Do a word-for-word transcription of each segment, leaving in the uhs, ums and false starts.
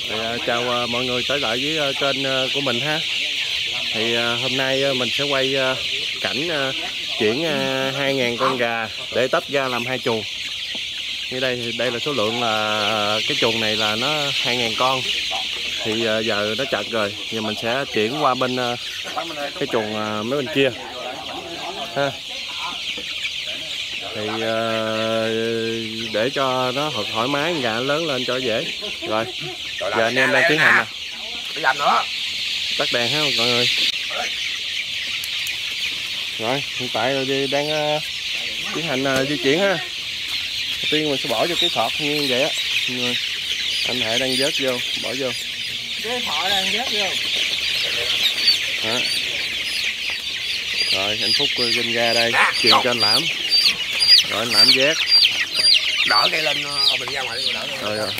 Thì, uh, chào uh, mọi người tới lại với uh, kênh uh, của mình ha. Thì uh, hôm nay uh, mình sẽ quay uh, cảnh uh, chuyển uh, hai nghìn con gà để tách ra làm hai chuồng. Như đây thì đây là số lượng là uh, cái chuồng này là nó hai nghìn con. Thì uh, giờ nó chật rồi, giờ mình sẽ chuyển qua bên uh, cái chuồng uh, mấy bên kia ha. Thì uh, để cho nó thoải mái, gà lớn lên cho dễ. Rồi giờ anh em đang tiến hành nè, tắt đèn ha mọi người. Rồi hiện tại đang uh, tiến hành uh, di chuyển ha. Đầu tiên mình sẽ bỏ vô cái sọt như vậy á. Anh Hệ đang vớt vô, bỏ vô cái thọ đang vớt vô đó. Rồi anh Phúc lên ra đây truyền cho anh Lãm. Rồi anh Lãm vét đỡ cây lên mình ra ngoài đỡ rồi, rồi.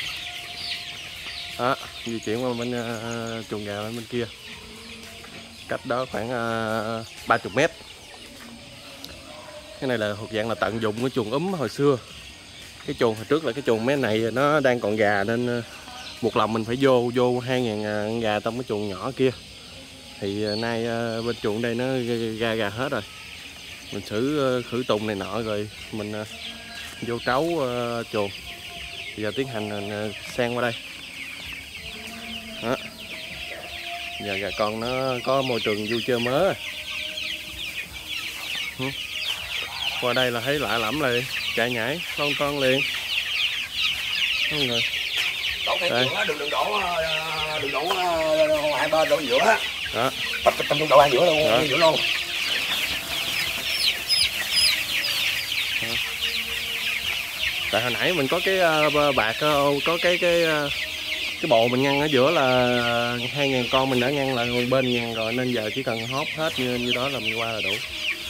Đó, di chuyển qua bên uh, chuồng gà bên kia, cách đó khoảng uh, ba mươi mét. Cái này là thuộc dạng là tận dụng cái chuồng úm hồi xưa. Cái chuồng hồi trước là cái chuồng mấy này nó đang còn gà nên uh, một lần mình phải vô vô hai nghìn uh, gà trong cái chuồng nhỏ kia. Thì uh, nay uh, bên chuồng đây nó ra gà hết rồi. Mình xử uh, khử trùng này nọ rồi mình uh, vô trấu uh, chuồng. Bây giờ tiến hành uh, sang qua đây. Đó. Giờ gà con nó có môi trường vui chơi mới. Ừ. Qua đây là thấy lạ lẫm liền, chạy nhảy lon ton liền. Đúng rồi. Đây. Đừng đừng đổ đừng đổ hai bên đổ giữa. Đó. Tập trung đổ hai giữa luôn, đó. Giữa luôn. Đó. Tại hồi nãy mình có cái uh, bạc uh, có cái cái uh, cái bộ mình ngăn ở giữa là hai nghìn con, mình đã ngăn lại một bên ngăn rồi nên giờ chỉ cần hóp hết như như đó là mình qua là đủ.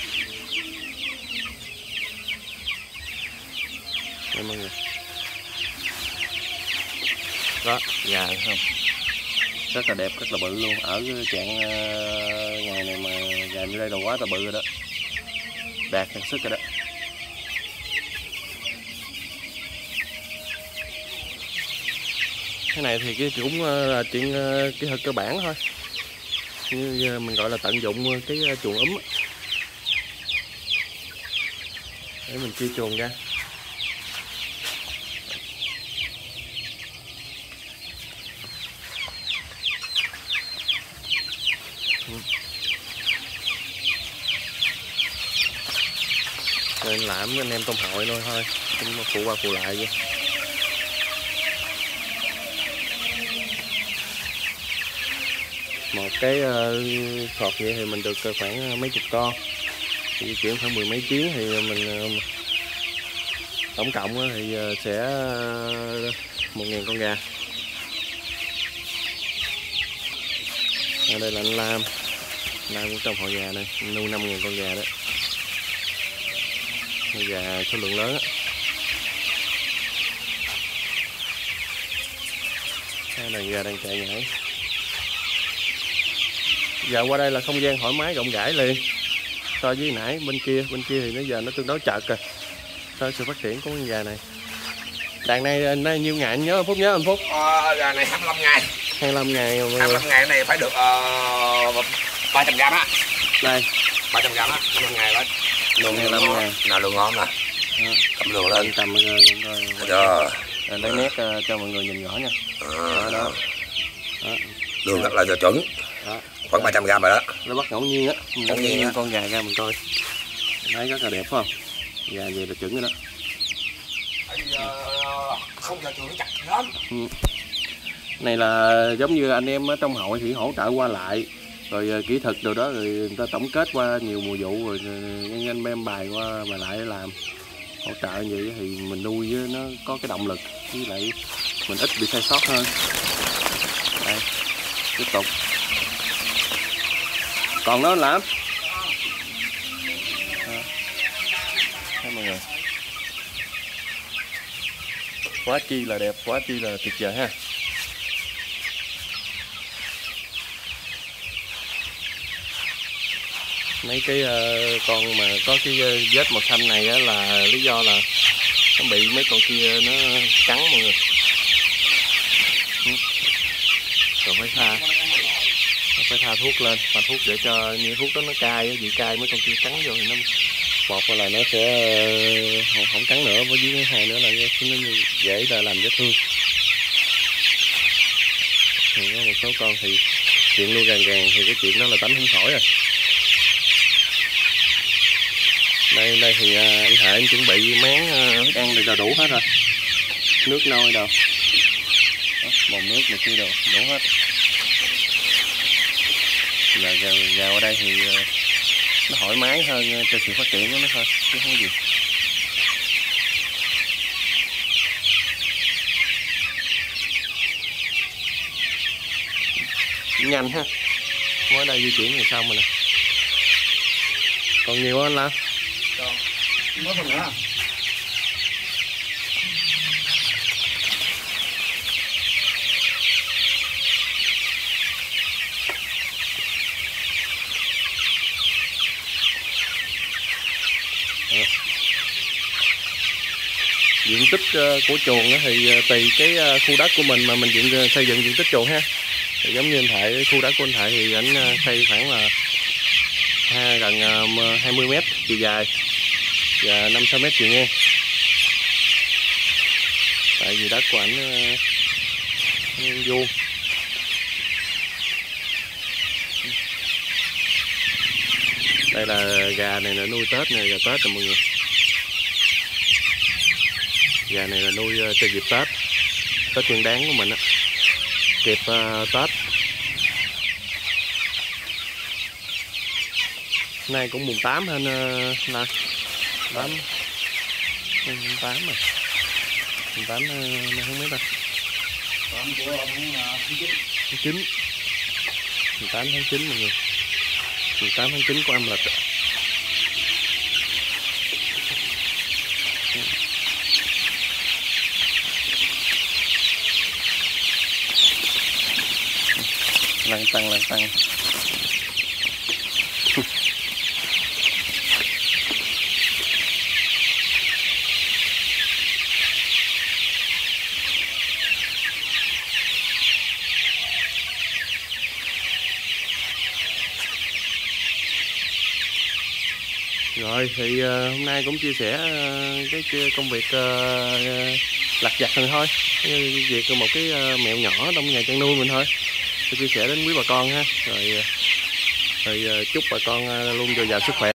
Đây mọi người. Đó, gà không? Rất là đẹp, rất là bự luôn. Ở cái trạng uh, ngày này mà gà như đây là quá là bự rồi đó. Đạt sản sức rồi đó. Cái này thì cái cũng là chuyện kỹ thuật cơ bản thôi, như mình gọi là tận dụng cái chuồng úm để mình chia chuồng ra. Rồi anh Lãm với anh em tôm hội thôi thôi, cũng phụ qua phụ lại vậy. Một cái uh, sọt vậy thì mình được khoảng mấy chục con, thì di chuyển khoảng mười mấy chuyến thì mình uh, tổng cộng thì uh, sẽ một nghìn con gà. Ở đây là anh Lam, Lam cũng trong hội gà này, nuôi năm nghìn con gà đó, gà số lượng lớn á. Đây là gà đang chạy nhảy. Giờ qua đây là không gian thoải mái rộng rãi liền so với nãy bên kia. Bên kia thì nó giờ nó tương đối chật rồi so sự phát triển của con gà này. Đàn này nó nhiêu ngày anh nhớ anh Phúc, nhớ anh Phúc? Ờ, gà này hai mươi lăm ngày. hai mươi lăm ngày. hai mươi lăm ngày này phải được uh, ba trăm gram á. Đây ba trăm gram á, hai mươi lăm ngày đó. Đường hai mươi lăm ngày. Nào đường ngon nè. Cầm đường lên. Cầm rồi. Lấy nét uh, cho mọi người nhìn rõ nha. Đó, đó. Đó. Đường rất là giờ chuẩn. Đó. Khoảng ba trăm gram rồi đó. Nó bắt ngẫu nhiên á, ngẫu nhiên á. Con gà ra mình coi. Thấy rất là đẹp phải không? Gà về là chuẩn rồi đó. Không giờ trường nó chặt lắm. Ừ. Này là giống như anh em ở trong hội thì hỗ trợ qua lại rồi uh, kỹ thuật đồ đó, rồi người ta tổng kết qua nhiều mùa vụ rồi anh anh em bài qua bài lại làm hỗ trợ như vậy thì mình nuôi với nó có cái động lực, với lại mình ít bị sai sót hơn. Đây, tiếp tục. Còn nó làm à, thấy mọi người, quá chi là đẹp, quá chi là tuyệt vời ha. Mấy cái uh, con mà có cái uh, vết màu xanh này á là lý do là nó bị mấy con kia nó cắn mọi người. Rồi phải tha phải tha thuốc lên, pha thuốc để cho như thuốc đó nó cay, vị cay mấy con kia cắn vô thì nó một là nó sẽ không, không cắn nữa, với dưới hai nữa là nó dễ là làm vết thương. Thì có một số con thì chuyện nuôi gàn gàn thì cái chuyện đó là tánh không khỏi rồi. Đây đây thì anh Hệ anh chuẩn bị máng thức ăn thì là đủ hết rồi, nước nôi đâu, bồn nước này kia đồ đủ hết. Giờ gà, gà ở đây thì nó thoải mái hơn cho sự phát triển của nó thôi chứ không có gì. Nhanh ha, mới đây di chuyển thì xong rồi nè. Còn nhiều anh Lan. Còn mới phần nữa. Diện tích của chuồng thì tùy cái khu đất của mình mà mình diện xây dựng diện tích chuồng ha. Thì giống như anh Thệ, khu đất của anh Thệ thì anh xây khoảng là ha, gần hai mươi mét chiều dài và năm sáu mét chiều ngang. Tại vì đất của ảnh vuông. Đây là gà này là nuôi Tết này, gà Tết rồi mọi người. Gà này là nuôi cho dịp Tết, Tết Nguyên Đán của mình á, kịp uh, Tết. Nay cũng mùng tám hơn uh, nè, tám, mùng tám rồi, mùng tám uh, nay không biết đâu. Còn của ông tháng chín. Tháng chín, mùng tám tháng chín mọi người, mùng tám tháng chín của âm lịch. Lăn tăng lăn tăng. Rồi thì uh, hôm nay cũng chia sẻ uh, cái, cái công việc uh, lặt vặt này thôi, cái việc một cái uh, mẹo nhỏ trong nhà chăn nuôi mình thôi, tôi chia sẻ đến quý bà con ha. Rồi, rồi chúc bà con luôn dồi dào sức khỏe.